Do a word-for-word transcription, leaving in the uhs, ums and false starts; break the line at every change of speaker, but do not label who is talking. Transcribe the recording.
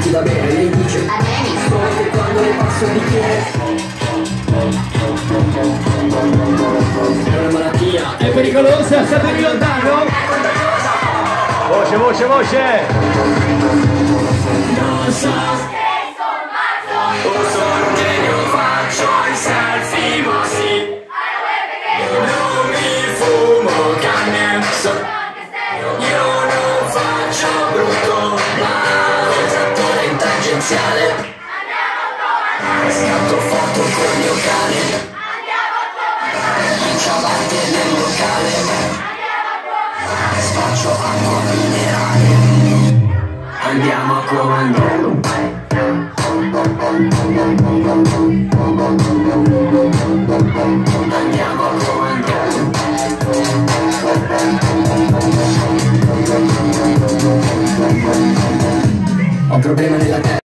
darti da bere. Lei dice a me mi sto che quando le passo il bicchiere. È una malattia, è pericolosa, statevi lontano.
Voce, voce, voce.
Non so o sono che io faccio i selfie, ma sì. Non mi fumo canne, so. Io non faccio brutto, ma il trattore in tangenziale. Scatto foto col mio cane. In ciabatte nel locale. Spaccio acqua minerale. Andiamo a comandare. Andiamo a comandare. Ho un problema nella testa.